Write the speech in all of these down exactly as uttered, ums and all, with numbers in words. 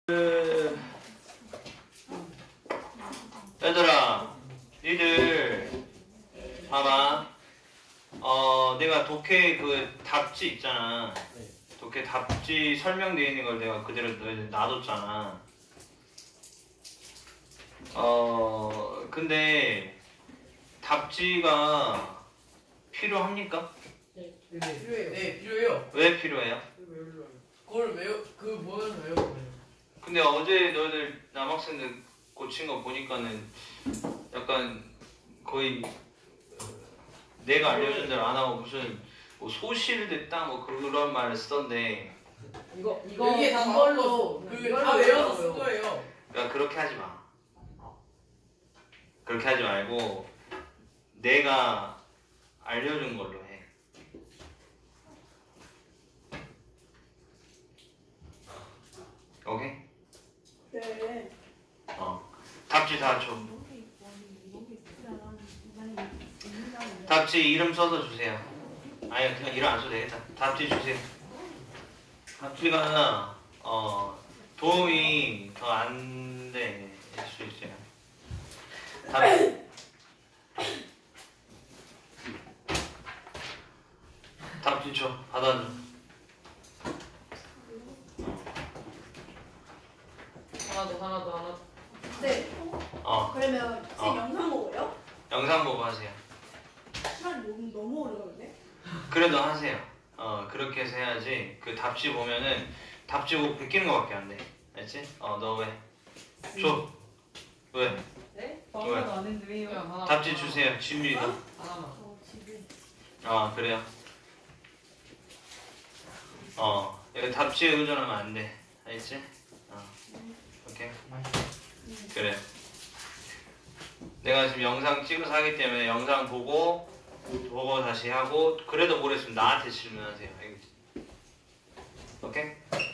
그... 얘들아, 니들 봐봐. 어, 내가 독해 그 답지 있잖아. 독해 답지 설명되어 있는 걸 내가 그대로 너희들 놔뒀잖아. 어, 근데 답지가 필요합니까? 네, 네, 필요해요. 네, 필요해요. 왜 필요해요? 그걸 외우, 그 뭐는 외우고 그래요. 근데 어제 너희들 남학생들 고친 거 보니까는 약간 거의 내가 알려준 대로 안 하고 무슨 뭐 소실됐다 뭐 그런 말을 쓰던데. 이거 이거 이게 다 이걸로 그다 외워서 쓴 거예요. 그러니까 그렇게 하지 마. 그렇게 하지 말고 내가 알려준 걸로 해. 오케이? 네. 어. 답지 다 줘. 답지 이름 써서 주세요. 아니 그냥 이름 안 써도 되겠다. 답지 주세요. 답지가 어 도움이 더 안 될 수 있어요. 답 답지 줘. 받아줘. 하나 더 하나 더 하나 더. 네. 어. 그러면 쌤 어. 영상 보고요? 영상 보고 하세요. 시간이 너무, 너무 오래 걸리네. 그래도 하세요. 어 그렇게 해서 해야지. 그 답지 보면은 답지 보고 베끼는 거밖에 안 돼. 알지? 어 너 왜? 줘. 왜? 네? 하나도 안 했는데 왜요? 하나, 답지 하나. 주세요. 진미도. 하나만. 어, 집에. 아 그래요. 어 여기 답지에 의존하면 안 돼. 알지? 어 오케이. 그래. 내가 지금 영상 찍어서 하기 때문에 영상 보고 보고 다시 하고 그래도 모르겠으면 나한테 질문하세요. 알겠지? 오케이?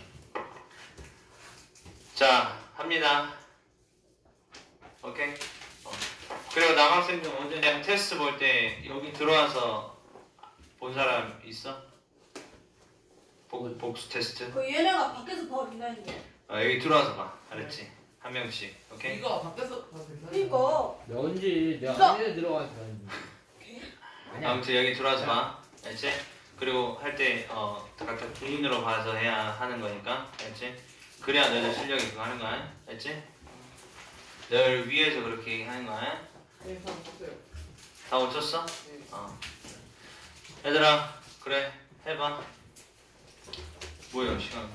자 합니다. 오케이? 어. 그리고 남학생들 어제 내가 테스트 볼 때 여기 들어와서 본 사람 있어? 복, 복수 테스트? 그 얘네가 밖에서 바로 된다는데. 어, 여기 들어와서 봐. 알았지? 한 명씩. 오케이? 이거 밖에서 봐도 된다. 그니까. 언제 내가 이거- 안에 들어가서 아니야. 아무튼 여기 들어와서 봐. 알지? 그리고 할 때 어, 각자 개인으로 봐서 해야 하는 거니까. 알지? 그래야 너희들 실력이 그거 하는 거야. 알지? 널 위해서 그렇게 하는 거야. 네, 다 봤어요. 다 고쳤어? 네. 어. 얘들아, 그래. 해봐. 뭐야, 시간.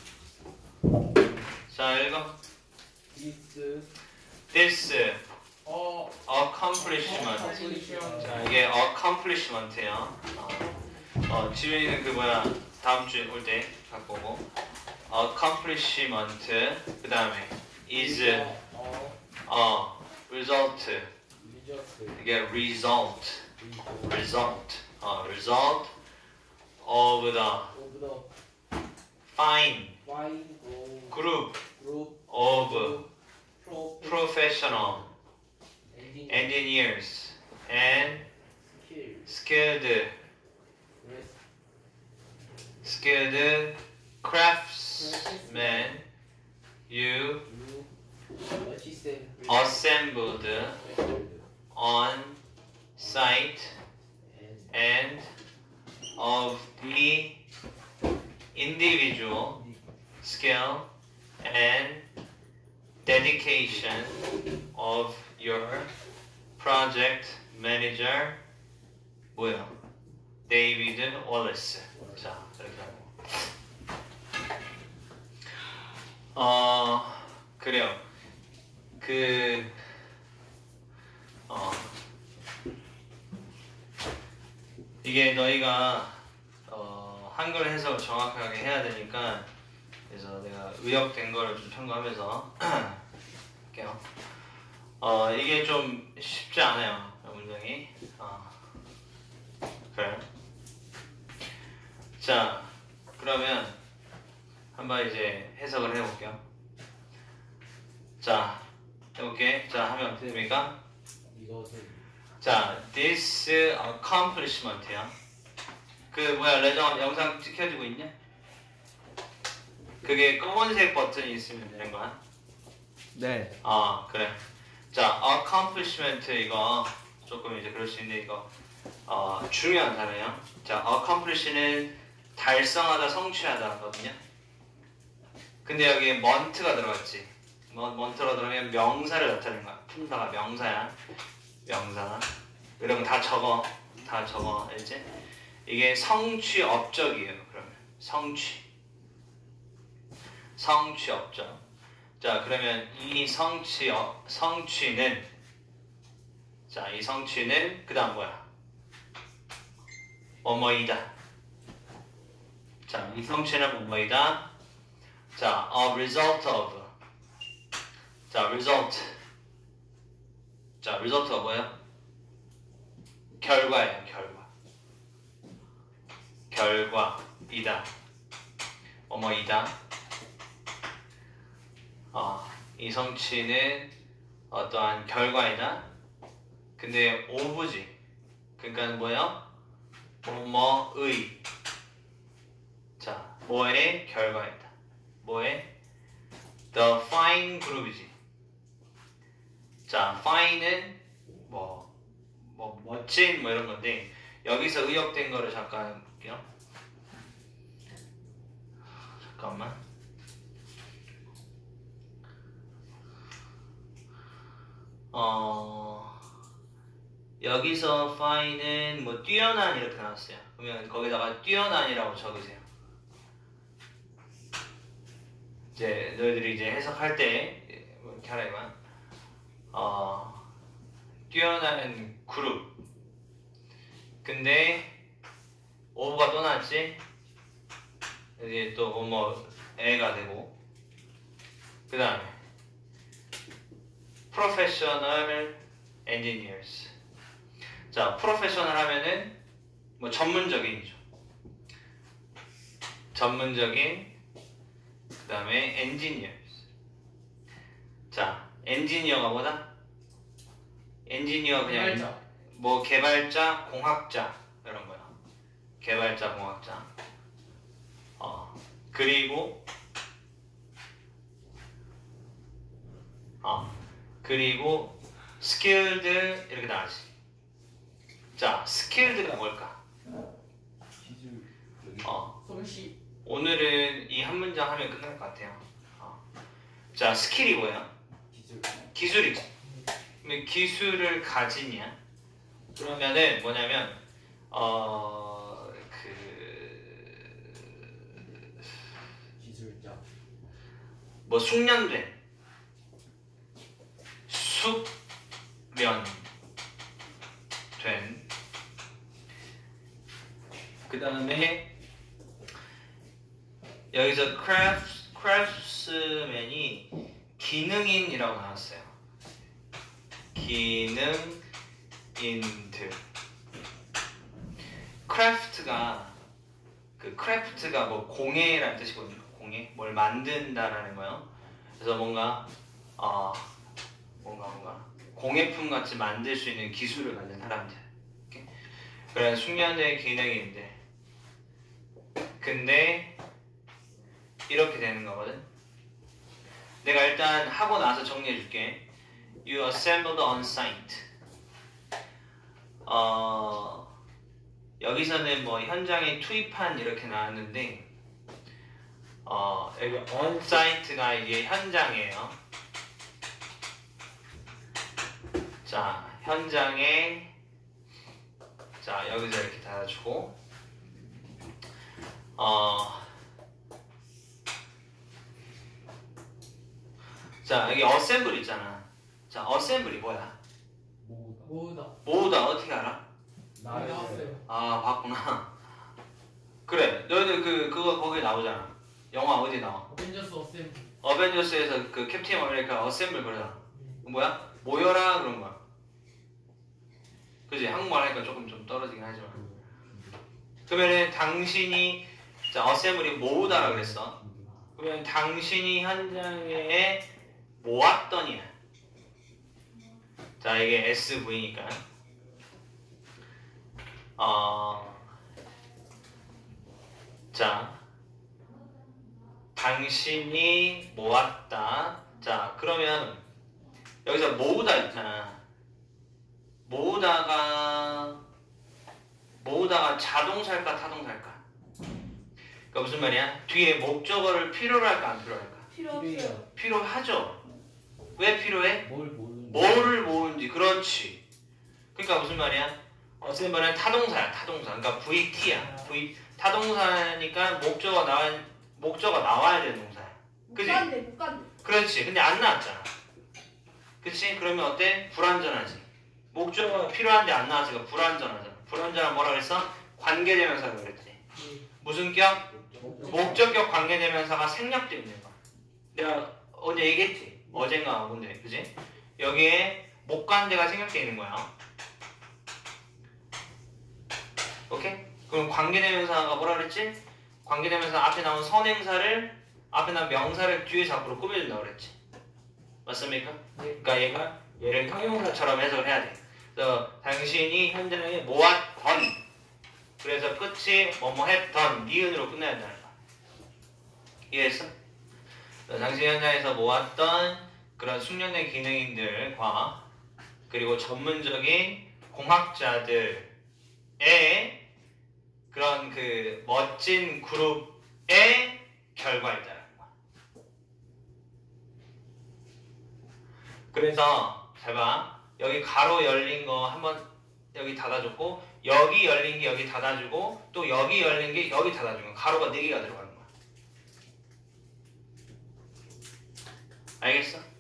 자, 읽어. 디스 This 어. accomplishment. 자, 이게 accomplishment예요. 어, 어 지민이는 그 뭐야 다음 주에 올 때 갖고 오고 accomplishment 그 다음에 is 어 어 result 리저스 이게 result result 어 result of the 오브 더 fine 파인 오 group 그룹 of 프로 professional 엔딩 engineers and 스킬 skilled 레스 skilled craftsmen you 유 어시센 assembled on site and of the individual skill and dedication of your project manager 뭐야? 데이비드 월리스. 자, 이렇게 하고. 어, 그래요. 그, 어, 이게 너희가 어, 한글 해석을 정확하게 해야 되니까 그래서 내가 의역된 거를 좀 참고하면서 할게요. 어, 이게 좀 쉽지 않아요. 문장이. 어, 그래. 자, 그러면 한번 이제 해석을 해볼게요. 자, 해볼게. 자, 하면 어떻게 됩니까? 이것은 자, this accomplishment야. 그 뭐야, 레전 영상 찍혀지고 있냐? 그게 검은색 버튼이 있으면 되는 거야? 네. 아 그래. 자, accomplishment 이거 조금 이제 그럴 수 있는데 이거 어, 중요한 단어예요. 자, accomplish는 달성하다, 성취하다거든요. 근데 여기에 mont가 들어갔지. mont가 들어가면 명사를 나타내는 거야. 품사가 명사야. 명사. 이런 거 다 적어. 다 적어. 알지? 이게 성취 업적이에요. 그러면 성취. 성취 업적. 자, 그러면 이 성취 어, 성취는 자, 이 성취는 그다음 뭐야? 뭐뭐이다. 자, 이 성취는 뭐뭐이다. 자, a result of. 자, result. 자, result가 뭐야? 결과예요, 결과. 결과이다. 뭐뭐이다. 어, 이 성취는 어떠한 결과이다. 근데 오브지. 그러니까 뭐예요? 뭐뭐의. 자, 뭐의 결과이다. 뭐의? The fine group이지. 자, fine은 뭐, 뭐 멋진 뭐 이런 건데 여기서 의역된 거를 잠깐 볼게요. 잠깐만. 어, 여기서 fine은 뭐 뛰어난 이렇게 나왔어요. 그러면 거기다가 뛰어난이라고 적으세요. 이제 너희들이 이제 해석할 때 뭐 이렇게 하라 이거야. 어, 뛰어난 그룹. 근데 오브가 또 나왔지. 이제 또 뭐 애가 되고. 그 다음에 professional engineers. 자, 프로페셔널 하면은 뭐 전문적인이죠. 전문적인. 그 다음에 engineers. 자, 엔지니어가 뭐다? 엔지니어 그냥 개발자. 뭐 개발자, 공학자 이런 거야. 개발자, 공학자. 어, 그리고 어, 그리고 skilled 이렇게 나가지. 자, skilled가 뭘까? 기술 여기 어, 솜씨. 오늘은 이 한 문장 하면 끝날 것 같아요. 어. 자, 스킬이 뭐야? 기술 기술이지. 그러면 기술을 가지냐? 그러면은 뭐냐면 어, 그 기술자 뭐 숙련된 숙련된 그 다음에 여기서 crafts, craftsman이 기능인이라고 나왔어요. 기능인들. craft가 그 craft가 뭐 공예라는 뜻이거든요. 공예, 뭘 만든다라는 거예요. 그래서 뭔가 어 뭔가 뭔가 공예품 같이 만들 수 있는 기술을 가진 사람들. 이렇게. 그런 숙련된 기능인데. 근데 이렇게 되는 거거든. 내가 일단 하고 나서 정리해 줄게. You assembled on site. 어, 여기서는 뭐 현장에 투입한 이렇게 나왔는데, 어, 여기 on site가 이게 현장이에요. 자, 현장에, 자, 여기서 이렇게 달아주고, 어, 자, 여기 어셈블 있잖아. 자, 어셈블이 뭐야? 모으다 모으다. 모으다 어떻게 알아? 나를 나왔어요. 아, 봤구나. 그래, 너희들 그 그거 거기 나오잖아. 영화 어디 나와? 어벤져스 어셈블. 어벤져스에서 그 캡틴 아메리카 어셈블 그러잖아. 뭐야? 모여라 그런 거야. 그지? 한국말 하니까 조금 좀 떨어지긴 하지만. 그러면은 당신이 자, 어셈블이 모으다라 그랬어. 그러면 당신이 현장에 모았더니야. 자, 이게 에스브이니까. 어, 자, 당신이 모았다. 자, 그러면 여기서 모으다 있잖아. 모으다가 모으다가 자동사일까 타동사일까? 그러니까 무슨 말이야? 뒤에 목적어를 필요로 할까 안 필요로 할까? 필요 없어요. 필요하죠. 왜 필요해? 뭘 모르는 뭐를 모으는지. 그렇지. 그러니까 무슨 말이야? 어쨌든 말은 타동사야. 타동사. 그러니까 브이티야. V 타동사니까 목적어 나와 목적어 나와야 되는 동사야. 못 그지? 간대 못 간대. 그렇지. 근데 안 나왔잖아. 그치? 그러면 어때? 불완전하지. 목적어가 필요한데 안 나왔으니까 불완전하잖아. 불완전한 뭐라 그랬어? 관계대명사라고 그랬지. 무슨 격? 목적격 관계대명사가 생략되어 있는 거. 내가 어제 얘기했지? 어젠가 뭔데, 그지? 여기에 목관대가 생략되어 있는 거야. 오케이? 그럼 관계대명사가 뭐라 그랬지? 관계대명사 앞에 나온 선행사를 앞에 나온 명사를 뒤에서 앞으로 꾸며준다고 그랬지. 맞습니까? 그러니까 얘가 얘를 형용사처럼 해석을 해야 돼. 그래서 당신이 현장에 모았던, 그래서 끝이 뭐뭐 했던 니은으로 끝내야 된다는 거야. 이해했어? 당신 현장에서 모았던 그런 숙련된 기능인들과 그리고 전문적인 공학자들의 그런 그 멋진 그룹의 결과이다라는 거야. 그래서 잘 봐. 여기 가로 열린 거 한번 여기 닫아줬고, 여기 열린 게 여기 닫아주고, 또 여기 열린 게 여기 닫아주고, 가로가 네 개가 들어가는 거야. 알겠어?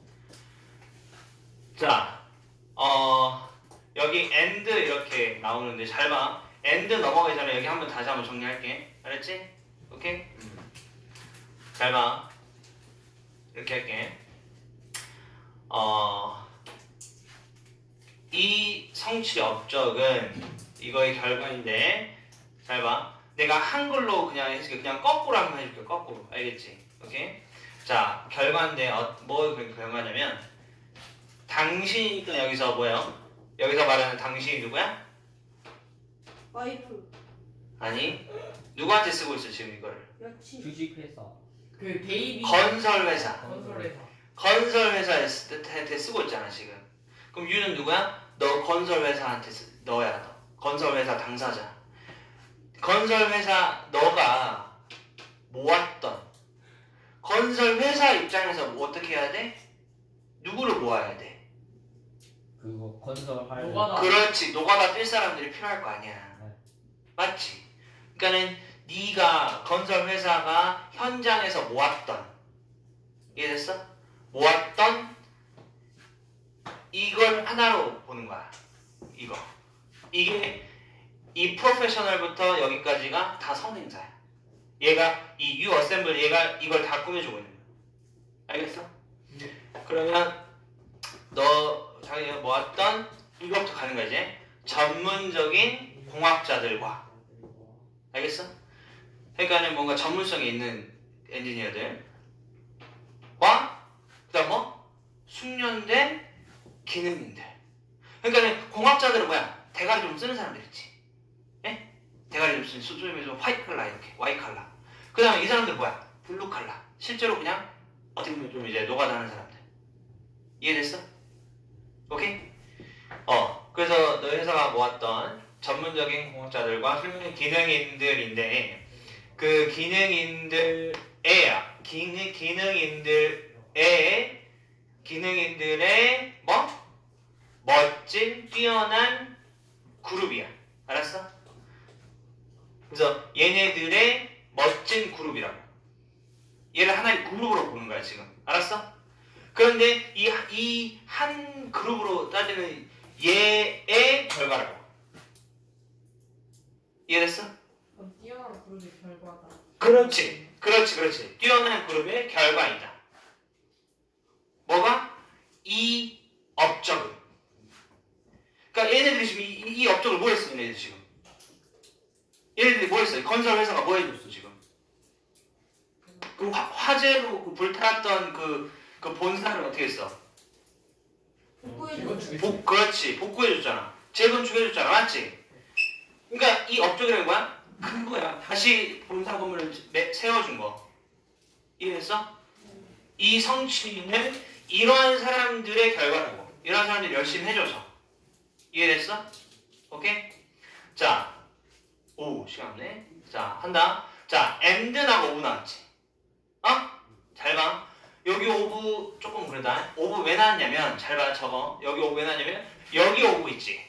자, 어, 여기 and 이렇게 나오는데 잘 봐. and 넘어가기 전에 여기 한번 다시 한번 정리할게. 알았지? 오케이? 잘 봐. 이렇게 할게. 어, 이 성취 업적은 이거의 결과인데, 잘 봐. 내가 한글로 그냥 해줄게. 그냥 거꾸로 한번 해줄게. 거꾸로. 알겠지? 오케이? 자, 결과인데 어, 뭐 결과냐면 당신이니까 여기서 뭐예요? 여기서 말하는 당신이 누구야? 와이프 아니, 누구한테 쓰고 있어 지금 이거를? 여친 주식회사. 그 데이비 건설회사. 건설회사. 건설회사한테 쓰고 있잖아 지금. 그럼 유는 누구야? 너 건설회사한테 쓰, 너야 너. 건설회사 당사자. 건설회사 너가 모았던 건설회사 입장에서 뭐 어떻게 해야 돼? 누구를 모아야 돼? 그거 건설할. 노가다. 그렇지. 노가다 뛸 사람들이 필요할 거 아니야. 네. 맞지? 그러니까는 네가 건설회사가 현장에서 모았던, 이해됐어? 모았던 이걸 하나로 보는 거야. 이거. 이게 이 프로페셔널부터 여기까지가 다 선행사야. 얘가 이 U 어셈블 얘가 이걸 다 꾸며주고 있는 거야. 알겠어? 네. 그러면 너 자기가 모았던 이것부터 가는 거야 이제. 전문적인 공학자들과. 알겠어? 그러니까는 뭔가 전문성이 있는 엔지니어들과 그다음 뭐? 숙련된 기능인들. 그러니까는 공학자들은 뭐야? 대가리 좀 쓰는 사람들 있지. 예? 대가리 좀 쓰는 수조임에 좀 화이트 칼라 이렇게 와이 칼라. 그 다음에 이 사람들 뭐야? 블루 칼라. 실제로 그냥 어떻게 보면 좀 이제 노가다 하는 사람들. 이해됐어? 오케이? 어, 그래서 너희 회사가 모았던 전문적인 공학자들과 훌륭한 기능인들인데 그 기능인들의 기능, 기능인들의 기능인들의 뭐? 멋진 뛰어난 그룹이야. 알았어? 그래서 얘네들의 멋진 그룹이라고. 얘를 하나의 그룹으로 보는 거야 지금. 알았어? 그런데 이 이 한 그룹으로 따지는 얘의 결과라고. 이해됐어? 그럼 뛰어난 그룹의 결과다. 그렇지. 그렇지. 그렇지. 뛰어난 그룹의 결과이다. 뭐가? 이 업적은. 그러니까 얘네들이 지금 이, 이 업적을 뭐 했어? 얘네들 지금. 얘네들이 뭐 했어? 건설 회사가 뭐 해줬어 지금? 그 화, 화재로 그 불탔던 그, 그 본사를 어떻게 했어? 복구해줘. 복, 그렇지. 복구해줬잖아. 재건축해줬잖아. 맞지? 그러니까 이 업적이라는 거야? 그거야. 다시 본사 건물을 매- 세워준 거. 이해했어? 이 성취는 이러한 사람들의 결과라고. 이러한 사람들이 열심히 해줘서. 이해됐어? 오케이? 자, 오 시간 없네. 자, 한다. 자, and 나고 오브 나왔지. 어? 잘 봐. 여기 오브 조금 그러다. 오브 왜 나왔냐면 잘 봐. 저거. 여기 오브 왜 나왔냐면 여기 오브 있지.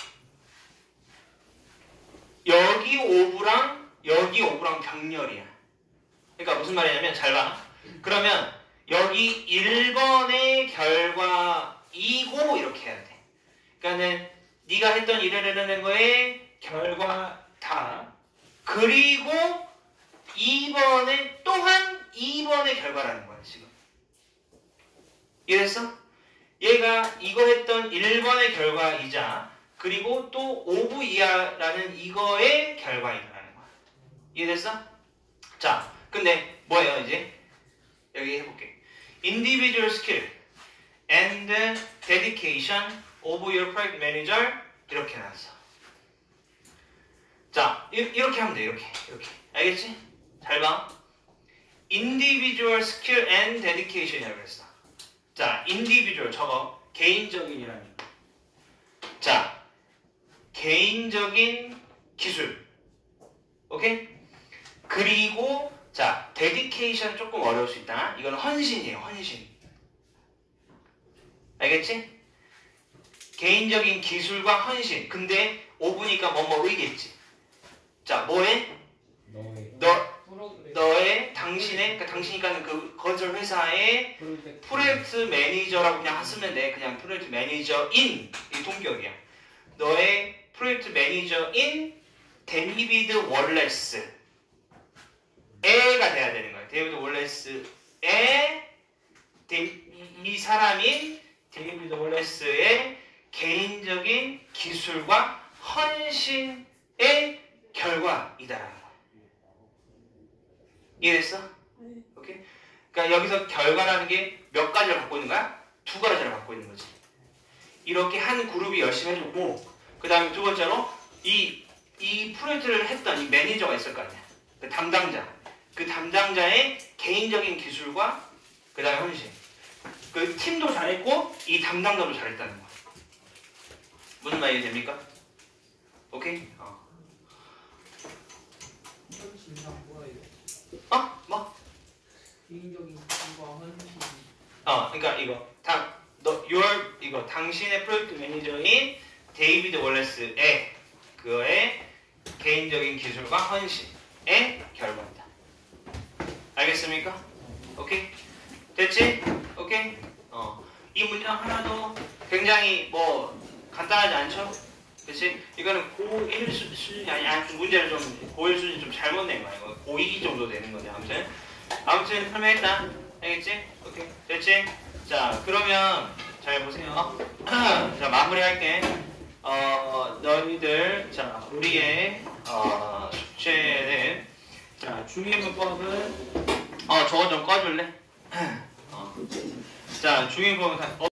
여기 오브랑 여기 오브랑 병렬이야. 그러니까 무슨 말이냐면 잘 봐. 그러면 여기 일 번의 결과이고 이렇게 해야 돼. 그러니까는 네가 했던 이래라는 거에 결과 다. 그리고 이 번에 또한 이 번의 결과라는 거야 지금. 이해했어? 얘가 이거 했던 일 번의 결과이자 그리고 또 오브 이하라는 이거의 결과이다라는 거야. 이해됐어? 자, 근데 뭐예요 이제? 여기 해볼게. Individual skill and dedication of your project manager 이렇게 나왔어. 자, 이, 이렇게 하면 돼. 이렇게, 이렇게. 알겠지? 잘 봐. Individual skill and dedication이라고 그랬어. 자, individual 저거 개인적인이라는 거. 자, 개인적인 기술. 오케이? 그리고 자, dedication 조금 어려울 수 있다. 이건 헌신이에요. 헌신. 알겠지? 개인적인 기술과 헌신. 근데 오브니까 뭐뭐의겠지. 자, 뭐해? 너의 너, 프로그램 너의 당신의 그러니까 당신이니까는 그 건설 회사의 프로젝트 프로젝트 매니저라고 그냥 쓰면 돼. 그냥 프로젝트 매니저인 이 동격이야. 너의 프로젝트 매니저인 데이비드 월레스 에가 돼야 되는 거야. 데이비드 월레스의 이 사람인 데이비드 월레스의 개인적인 기술과 헌신의 결과이다라는 거야. 이해됐어? 네. 오케이? 그러니까 여기서 결과라는 게 몇 가지를 갖고 있는 거야? 두 가지를 갖고 있는 거지. 이렇게 한 그룹이 열심히 해주고 그 다음에 두 번째로 이, 이 프로젝트를 했던 이 매니저가 있을 거 아니야. 그 담당자. 그 담당자의 개인적인 기술과 그 다음에 헌신. 그 팀도 잘했고 이 담당자도 잘했다는 거야. 무슨 말이 됩니까? 오케이? 어. 헌신이랑 뭐야 이거? 어? 뭐? 개인적인 기술과 헌신. 어, 그러니까 이거 당, 너, your 이거 당신의 프로젝트 매니저인 데이비드 월레스의 그의 개인적인 기술과 헌신의 결과입니다. 알겠습니까? 오케이? 됐지? 오케이? 어, 이 문장 하나도 굉장히 뭐 간단하지 않죠? 그치? 이거는 고일 수, 수준이 아니, 아니 문제를 좀 고일 수준이 좀 잘못 낸 거야. 이거 고이 정도 되는 건데 아무튼 아무튼 설명했다. 알겠지? 오케이 됐지? 자 그러면 잘 보세요. 자 마무리할게. 어 너희들 자 우리의 어, 숙제는 자 중위문법은 어 저거 좀 꺼줄래? 어. 자 중위문법은 다. 어,